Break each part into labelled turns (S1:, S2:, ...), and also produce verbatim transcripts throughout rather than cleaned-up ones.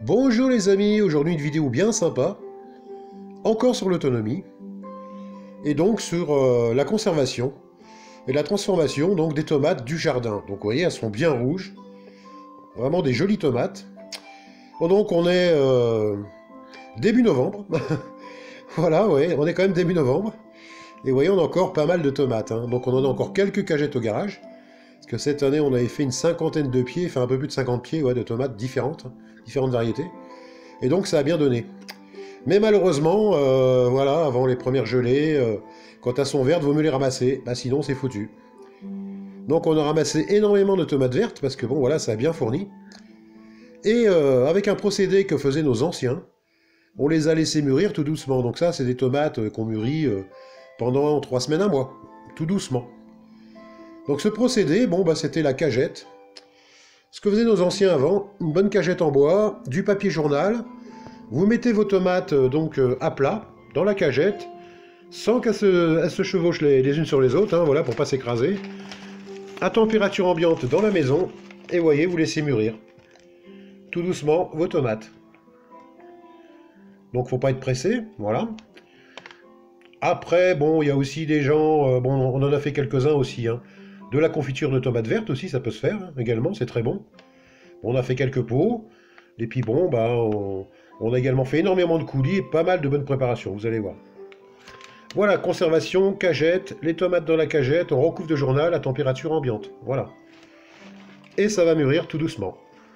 S1: Bonjour les amis, aujourd'hui une vidéo bien sympa, encore sur l'autonomie, et donc sur euh, la conservation et la transformation donc des tomates du jardin. Donc vous voyez, elles sont bien rouges, vraiment des jolies tomates. Bon, donc on est euh, début novembre, voilà, ouais, on est quand même début novembre, et vous voyez, on a encore pas mal de tomates, hein. Donc on en a encore quelques cagettes au garage, parce que cette année on avait fait une cinquantaine de pieds, enfin un peu plus de cinquante pieds ouais, de tomates différentes, hein, différentes variétés. Et donc ça a bien donné. Mais malheureusement, euh, voilà, avant les premières gelées, euh, quand elles sont vertes, vaut mieux les ramasser, bah sinon c'est foutu. Donc on a ramassé énormément de tomates vertes, parce que bon voilà, ça a bien fourni. Et euh, avec un procédé que faisaient nos anciens, on les a laissés mûrir tout doucement. Donc ça, c'est des tomates qu'on mûrit euh, pendant trois semaines, un mois, tout doucement. Donc ce procédé, bon bah c'était la cagette. Ce que faisaient nos anciens avant, une bonne cagette en bois, du papier journal. Vous mettez vos tomates euh, donc euh, à plat dans la cagette, sans qu'elles se, elles se chevauchent les, les unes sur les autres, hein, voilà, pour pas s'écraser. À température ambiante dans la maison, et voyez, vous laissez mûrir tout doucement vos tomates. Donc faut pas être pressé, voilà. Après, bon, il y a aussi des gens, euh, bon, on en a fait quelques-uns aussi, hein. De la confiture de tomates vertes aussi, ça peut se faire, hein, également, c'est très bon. On a fait quelques pots, et puis bon, bah, on, on a également fait énormément de coulis et pas mal de bonnes préparations, vous allez voir. Voilà, conservation, cagette, les tomates dans la cagette, on recouvre de journal à température ambiante, voilà. Et ça va mûrir tout doucement.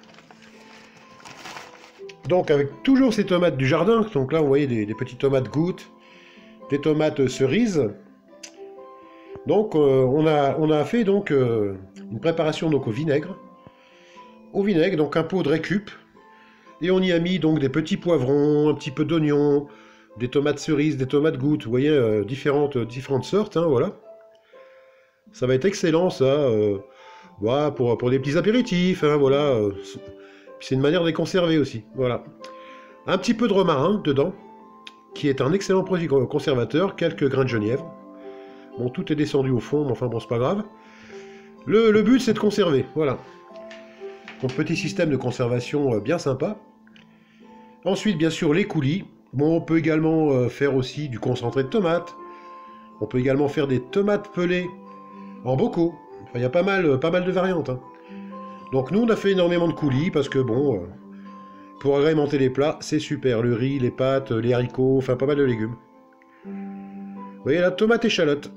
S1: Donc avec toujours ces tomates du jardin, donc là vous voyez des, des petites tomates gouttes, des tomates cerises. Donc euh, on, a, on a fait donc euh, une préparation donc au vinaigre. Au vinaigre, donc un pot de récup. Et on y a mis donc des petits poivrons, un petit peu d'oignons, des tomates cerises, des tomates gouttes, vous voyez, euh, différentes, différentes sortes, hein, voilà. Ça va être excellent ça, euh, voilà, pour, pour des petits apéritifs, hein, voilà. Euh, c'est une manière de les conserver aussi, voilà. Un petit peu de romarin dedans, qui est un excellent produit conservateur, quelques grains de genièvre. Bon, tout est descendu au fond, mais enfin bon, c'est pas grave. Le, le but, c'est de conserver, voilà. Donc, petit système de conservation euh, bien sympa. Ensuite, bien sûr, les coulis. Bon, on peut également euh, faire aussi du concentré de tomates. On peut également faire des tomates pelées en bocaux. Enfin, il y a pas mal, pas mal de variantes, hein. Donc, nous, on a fait énormément de coulis parce que, bon, euh, pour agrémenter les plats, c'est super. Le riz, les pâtes, les haricots, enfin, pas mal de légumes. Vous voyez, la tomate échalote.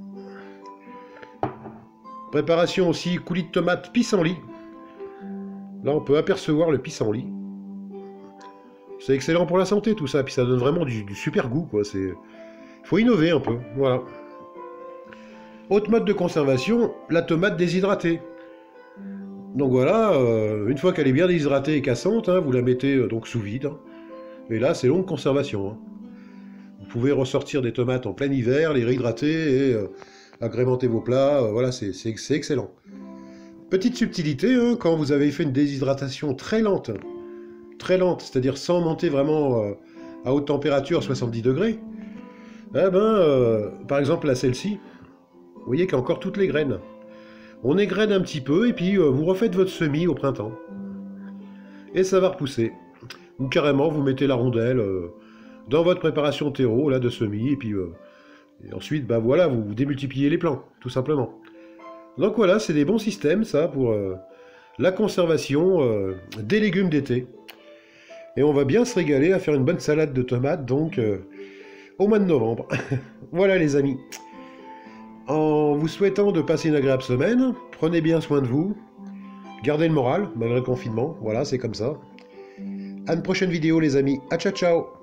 S1: Préparation aussi, coulis de tomates pissenlit. Là, on peut apercevoir le pissenlit. C'est excellent pour la santé, tout ça. Puis ça donne vraiment du, du super goût, quoi. C'est... faut innover un peu, voilà. Autre mode de conservation, la tomate déshydratée. Donc voilà, euh, une fois qu'elle est bien déshydratée et cassante, hein, vous la mettez euh, donc sous vide. Hein. Et là, c'est longue conservation. Hein. Vous pouvez ressortir des tomates en plein hiver, les réhydrater et euh, agrémenter vos plats. Euh, voilà, c'est, c'est, c'est excellent. Petite subtilité, hein, quand vous avez fait une déshydratation très lente, très lente, c'est-à-dire sans monter vraiment euh, à haute température, soixante-dix degrés, eh ben, euh, par exemple, là, celle-ci, vous voyez qu'il y a encore toutes les graines. On égrène un petit peu, et puis euh, vous refaites votre semis au printemps. Et ça va repousser. Ou carrément, vous mettez la rondelle euh, dans votre préparation terreau, là, de semis, et puis euh, et ensuite, bah voilà, vous, vous démultipliez les plants, tout simplement. Donc voilà, c'est des bons systèmes, ça, pour euh, la conservation euh, des légumes d'été. Et on va bien se régaler à faire une bonne salade de tomates, donc, euh, au mois de novembre. Voilà, les amis. En vous souhaitant de passer une agréable semaine, prenez bien soin de vous, gardez le moral, malgré le confinement, voilà, c'est comme ça. À une prochaine vidéo, les amis. À ciao, ciao.